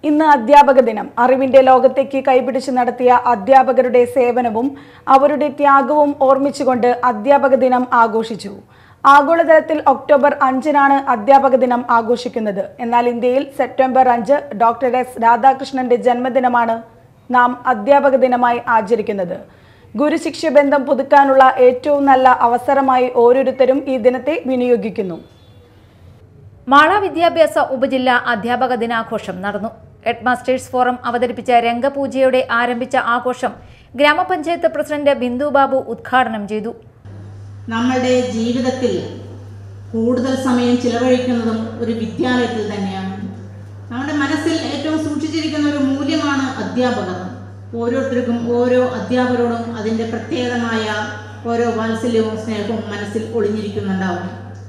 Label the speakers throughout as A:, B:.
A: ഇന്ന് അധ്യാപക ദിനം. അറിവിന്റെ ലോകത്തേക്ക് കൈപിടിച്ച് നടത്തിയ അധ്യാപകരുടെ സേവനവും അവരുടെ ത്യാഗവും ഓർമ്മിച്ചുകൊണ്ട് അധ്യാപക ദിനം ആഘോഷിച്ചു. ആഗോളതലത്തിൽ ഒക്ടോബർ 5-നാണ് അധ്യാപക ദിനം ആഘോഷിക്കുന്നത്. എന്നാൽ ഇന്ത്യയിൽ സെപ്റ്റംബർ 5 ഡോക്ടർ എസ് രാധാകൃഷ്ണന്റെ ജന്മദിനമാണ് നാം അധ്യാപക ദിനമായി ആചരിക്കുന്നത്. ഗുരുശിഷ്യ ബന്ധം പുതുക്കാനുള്ള ഏറ്റവും നല്ല അവസരമായി ഓരോരുത്തരും ഈ ദിനത്തെ വിനിയോഗിക്കുന്നു.
B: മാള വിദ്യാഭ്യാസ ഉപജില്ലാ അധ്യാപക ദിനാഘോഷം നടന്നു. ഹെഡ്മാസ്റ്റേഴ്സ് ഫോറം അവതരിപ്പിച്ച രംഗപൂജയോടെ ആരംഭിച്ച ആഘോഷം ഗ്രാമപഞ്ചായത്ത് പ്രസിഡന്റ് ബിന്ദു ബാബു ഉദ്ഘാടനം ചെയ്തു.
C: നമ്മളുടെ ജീവിതത്തിൽ കൂടുതൽ സമയം ചിലവഴിക്കുന്നതും ഒരു വിദ്യാലയത്തിൽ തന്നെയാണ്. നമ്മുടെ മനസ്സിൽ ഏറ്റവും സൂക്ഷിച്ചിരിക്കുന്ന ഒരു മൂല്യമാണ് അധ്യാപകർ. ഓരോരുത്തർക്കും ഓരോ അധ്യാപകരോടും അതിൻ്റെ പ്രത്യേകമായ ഓരോ വാത്സല്യവും സ്നേഹവും മനസ്സിൽ ഒളിഞ്ഞിരിക്കുന്നുണ്ടാവും.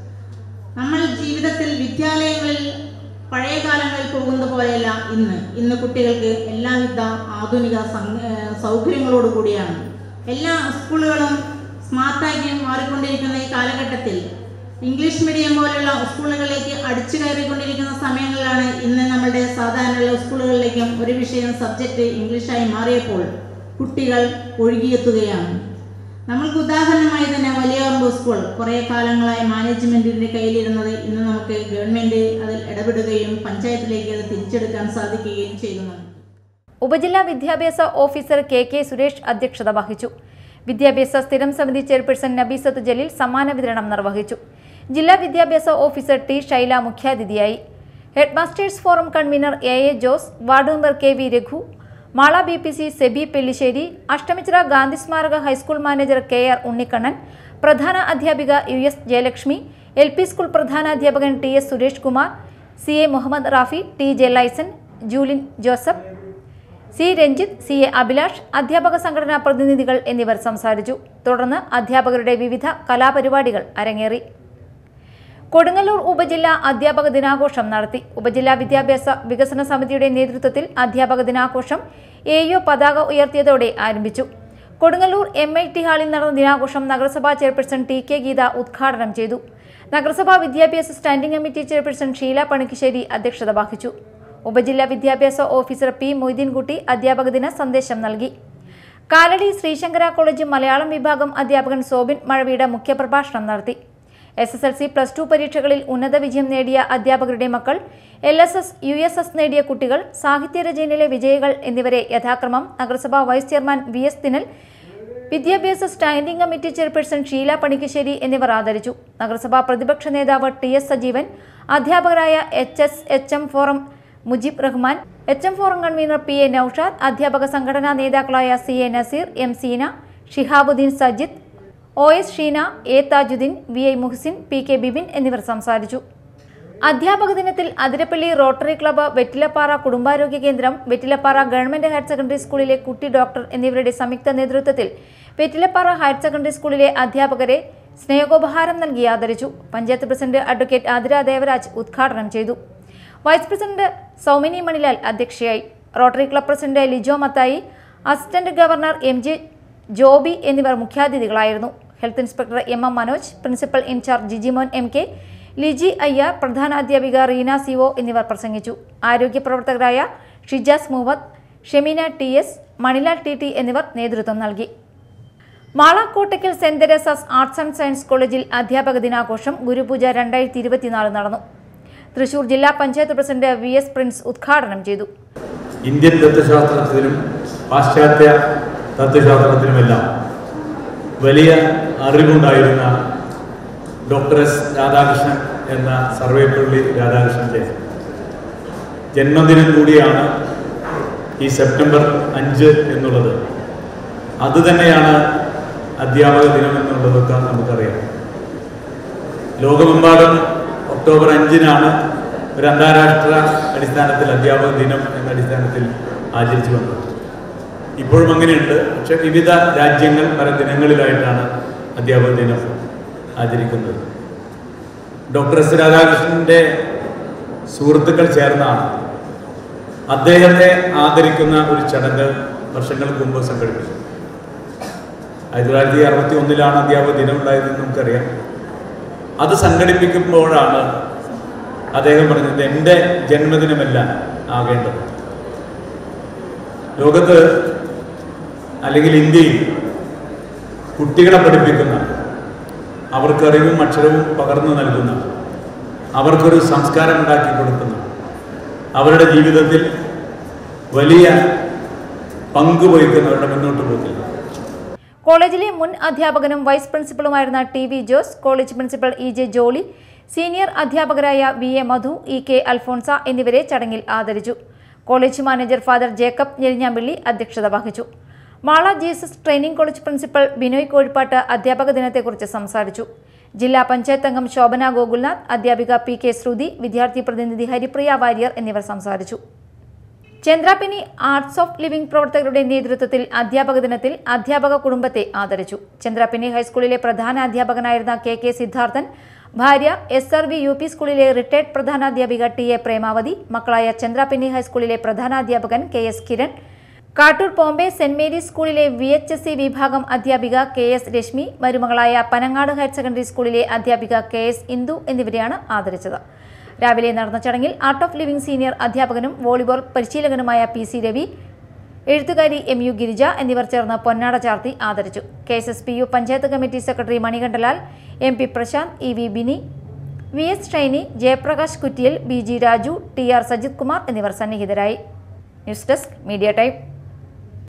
C: നമ്മൾ ജീവിതത്തിൽ വിദ്യാലയങ്ങളിൽ പഴയ കാലങ്ങളിൽ പോകുന്നത് പോലെയല്ല ഇന്ന് കുട്ടികൾക്ക് എല്ലാവിധ ആധുനിക സൗകര്യങ്ങളോടുകൂടിയാണ്. എല്ലാ സ്കൂളുകളും സ്മാർട്ടാക്കി മാറിക്കൊണ്ടിരിക്കുന്ന ഈ കാലഘട്ടത്തിൽ ഇംഗ്ലീഷ് മീഡിയം പോലുള്ള സ്കൂളുകളിലേക്ക് അടിച്ചു കയറിക്കൊണ്ടിരിക്കുന്ന സമയങ്ങളിലാണ് ഇന്ന് നമ്മുടെ സാധാരണയുള്ള സ്കൂളുകളിലേക്കും ഒരു വിഷയം സബ്ജക്റ്റ് ഇംഗ്ലീഷായി മാറിയപ്പോൾ കുട്ടികൾ ഒഴുകിയെത്തുകയാണ്. നമ്മൾക്ക് ഉദാഹരണമായി തന്നെ വലിയപറമ്പ് സ്കൂൾ കുറേ കാലങ്ങളായി മാനേജ്മെൻറ്റിൻ്റെ കയ്യിലിരുന്നത് ഇന്ന് നമുക്ക് ഗവൺമെൻറ് അതിൽ ഇടപെടുകയും പഞ്ചായത്തിലേക്ക് അത് തിരിച്ചെടുക്കാൻ സാധിക്കുകയും ചെയ്യുന്നുണ്ട്.
B: ഉപജില്ലാ വിദ്യാഭ്യാസ ഓഫീസർ കെ സുരേഷ് അധ്യക്ഷത വഹിച്ചു. വിദ്യാഭ്യാസ സ്ഥിരം സമിതി ചെയർപേഴ്സൺ നബീസത്ത് ജലീൽ സമ്മാന വിതരണം നിർവഹിച്ചു. ജില്ലാ വിദ്യാഭ്യാസ ഓഫീസർ ടി ഷൈല മുഖ്യാതിഥിയായി. Headmasters forum convener A Jose, ward member K V Raghu, Mala BPC Sebi Pellissery, Ashtamichira Gandhi സ്മാരക ഹൈസ്കൂൾ മാനേജർ KR ഉണ്ണിക്കണ്ണൻ, പ്രധാന അധ്യാപിക US ജയലക്ഷ്മി, LP സ്കൂൾ പ്രധാനാധ്യാപകൻ TS Suresh Kumar, CA Muhammad Rafi, TJ Laison, Julin Joseph, C Ranjith, CA Abhilash, അധ്യാപക സംഘടനാ പ്രതിനിധികൾ എന്നിവർ സംസാരിച്ചു. തുടർന്ന് അധ്യാപകരുടെ വിവിധ കലാപരിപാടികൾ അരങ്ങേറി. കൊടുങ്ങല്ലൂർ ഉപജില്ലാ അധ്യാപക ദിനാഘോഷം നടത്തി. ഉപജില്ലാ വിദ്യാഭ്യാസ വികസന സമിതിയുടെ നേതൃത്വത്തിൽ അധ്യാപക ദിനാഘോഷം AO പതാക ഉയർത്തിയതോടെ ആരംഭിച്ചു. കൊടുങ്ങല്ലൂർ MIT ഹാളിൽ നടന്ന ദിനാഘോഷം നഗരസഭാ ചെയർപേഴ്സൺ TK ഗീത ഉദ്ഘാടനം ചെയ്തു. നഗരസഭാ വിദ്യാഭ്യാസ standing committee chairperson Sheela Panikkassery അധ്യക്ഷത വഹിച്ചു. ഉപജില്ലാ വിദ്യാഭ്യാസ ഓഫീസർ P മൊയ്തീൻകുട്ടി അധ്യാപക ദിന സന്ദേശം നൽകി. കാലടി ശ്രീശങ്കര കോളേജ് മലയാളം വിഭാഗം അധ്യാപകൻ സോബിൻ മഴവീട് മുഖ്യപ്രഭാഷണം നടത്തി. SSLC +2 പരീക്ഷകളിൽ ഉന്നത വിജയം നേടിയ അധ്യാപകരുടെ മക്കൾ, LSS USS നേടിയ കുട്ടികൾ, സാഹിത്യരചനയിലെ വിജയികൾ എന്നിവരെ യഥാക്രമം നഗരസഭാ വൈസ് ചെയർമാൻ VS ദിനൽ, വിദ്യാഭ്യാസ standing committee chairperson Sheela Panikkassery എന്നിവർ ആദരിച്ചു. നഗരസഭാ പ്രതിപക്ഷ നേതാവ് TS സജീവൻ, അധ്യാപകരായ HM forum Mujeeb Rahman, HM forum convener PA Naushad, അധ്യാപക സംഘടനാ നേതാക്കളായ CA Naseer, M Seena, Shihabuddin Sajid, OS Sheena, A Thajudheen, VI Muhsin, PK Bibin എന്നിവർ സംസാരിച്ചു. അധ്യാപക ദിനത്തിൽ അതിരപ്പള്ളി റോട്ടറി ക്ലബ്ബ്, വെറ്റിലപ്പാറ കുടുംബാരോഗ്യ കേന്ദ്രം, വെറ്റിലപ്പാറ ഗവൺമെന്റ് ഹയർ സെക്കൻഡറി സ്കൂളിലെ കുട്ടി ഡോക്ടർ എന്നിവരുടെ സംയുക്ത നേതൃത്വത്തിൽ വെറ്റിലപ്പാറ ഹയർ സെക്കൻഡറി സ്കൂളിലെ അധ്യാപകരെ സ്നേഹോപഹാരം നൽകി ആദരിച്ചു. പഞ്ചായത്ത് പ്രസിഡന്റ് അഡ്വക്കേറ്റ് ആതിര ദേവരാജ് ഉദ്ഘാടനം ചെയ്തു. വൈസ് പ്രസിഡന്റ് സൗമിനി മണിലാൽ അധ്യക്ഷയായി. Rotary club president Lijo Mathai, assistant governor MJ Joby എന്നിവർ മുഖ്യാതിഥികളായിരുന്നു. Health inspector MM Manoj, principal in charge Jijimon MK, Liji Ayya, പ്രധാന അധ്യാപിക റീന CO എന്നിവർ പ്രസംഗിച്ചു. ആരോഗ്യ പ്രവർത്തകരായ ഷിജാസ് മുഹമ്മദ്, ഷെമീന TS, മണിലാൽ TT എന്നിവർ നേതൃത്വം നൽകി. Mala Kottakkal saint Teresa's arts and science കോളേജിൽ അധ്യാപക ദിനാഘോഷം ഗുരുപൂജ 2024 നടന്നു. തൃശൂർ ജില്ലാ പഞ്ചായത്ത് പ്രസിഡന്റ് VS പ്രിൻസ് ഉദ്ഘാടനം ചെയ്തു.
D: ഇന്ത്യൻ തത്വശാസ്ത്രത്തിലും പാശ്ചാത്യ തത്വശാസ്ത്രത്തിനുമെല്ലാം വലിയ അറിവുണ്ടായിരുന്ന ഡോക്ടർ എസ് രാധാകൃഷ്ണൻ എന്ന സർവേപ്പള്ളി രാധാകൃഷ്ണൻ്റെ ജന്മദിനം കൂടിയാണ് ഈ സെപ്റ്റംബർ 5 എന്നുള്ളത്. അതുതന്നെയാണ് അധ്യാപക ദിനം എന്നുള്ളതൊക്കെ നമുക്കറിയാം. ലോകമെമ്പാടും ഒക്ടോബർ 5-നാണ് ഒരു അന്താരാഷ്ട്ര അടിസ്ഥാനത്തിൽ അധ്യാപക ദിനം എന്ന അടിസ്ഥാനത്തിൽ ആചരിച്ചു വന്നത്. ഇപ്പോഴും അങ്ങനെയുണ്ട്. പക്ഷെ വിവിധ രാജ്യങ്ങൾ പല ദിനങ്ങളിലായിട്ടാണ് അധ്യാപക ദിനം ആചരിക്കുന്നത്. ഡോക്ടർ എസ് രാധാകൃഷ്ണൻ്റെ സുഹൃത്തുക്കൾ ചേർന്നാണ് അദ്ദേഹത്തെ ആദരിക്കുന്ന ഒരു ചടങ്ങ് വർഷങ്ങൾക്ക് മുമ്പ് സംഘടിപ്പിച്ചു. 1961-ലാണ് അധ്യാപക ദിനം ഉണ്ടായതെന്ന് നമുക്കറിയാം. അത് സംഘടിപ്പിക്കുമ്പോഴാണ് അദ്ദേഹം പറഞ്ഞത് എൻ്റെ ജന്മദിനമല്ല ആകേണ്ടത്, ലോകത്ത് അല്ലെങ്കിൽ ഇന്ത്യയിൽ കുട്ടികളെ പഠിപ്പിക്കുന്ന, അവർക്ക് അറിവും അക്ഷരവും പകർന്നു നൽകുന്ന, അവർക്കൊരു സംസ്കാരം ഉണ്ടാക്കി കൊടുക്കുന്ന, അവരുടെ ജീവിതത്തിൽ വലിയ പങ്ക് വഹിക്കുന്നവരുടെ മുന്നോട്ട് പോകില്ല.
B: കോളേജിലെ മുൻ അധ്യാപകനും വൈസ് പ്രിൻസിപ്പലുമായിരുന്ന T V Jose, college principal E J Jolly, senior അധ്യാപകരായ V A Madhu, E K Alphonsa എന്നിവരെ ചടങ്ങിൽ ആദരിച്ചു. College manager father Jacob Njerinjampilly അധ്യക്ഷത വഹിച്ചു. Mala Jesus training college principal Binoy Kozhippattu അധ്യാപക ദിനത്തെക്കുറിച്ച് സംസാരിച്ചു. ജില്ലാ പഞ്ചായത്ത് അംഗം ശോഭന ഗോകുൽനാഥ്, അധ്യാപിക പി കെ ശ്രുതി, വിദ്യാർത്ഥി പ്രതിനിധി ഹരിപ്രിയ വാര്യർ എന്നിവർ സംസാരിച്ചു. ചന്ദ്രാപിനി ആർട്സ് ഓഫ് ലിവിംഗ് പ്രവർത്തകരുടെ നേതൃത്വത്തിൽ അധ്യാപക ദിനത്തിൽ അധ്യാപക കുടുംബത്തെ ആദരിച്ചു. ചന്ദ്രാപിനി ഹൈസ്കൂളിലെ പ്രധാന അധ്യാപകനായിരുന്ന കെ കെ സിദ്ധാർത്ഥൻ, ഭാര്യ SRV UP സ്കൂളിലെ റിട്ടയർഡ് പ്രധാനാധ്യാപിക ടി എ പ്രേമാവതി, മക്കളായ ചന്ദ്രാപിനി ഹൈസ്കൂളിലെ പ്രധാനാധ്യാപകൻ KS Kiran, Kattoor Pombe saint Mary's സ്കൂളിലെ VHSC വിഭാഗം അധ്യാപിക KS രശ്മി, മരുമകളായ പനങ്ങാട് ഹയർ സെക്കൻഡറി സ്കൂളിലെ അധ്യാപിക KS ഇന്ദു എന്നിവരെയാണ് ആദരിച്ചത്. രാവിലെ നടന്ന ചടങ്ങിൽ ആർട്ട് ഓഫ് ലിവിംഗ് സീനിയർ അധ്യാപകനും വോളിബോൾ പരിശീലകനുമായ PC രവി, എഴുത്തുകാരി MU ഗിരിജ എന്നിവർ ചേർന്ന് പൊന്നാട ചാർത്തി ആദരിച്ചു. KSSPU panchayat committee secretary Manikandalal, MP Prashanth, EV Bini, VS Shiny, Jayaprakash Kuttiyil, BG Raju, TR Sajith Kumar എന്നിവർ സന്നിഹിതരായി. News desk media time.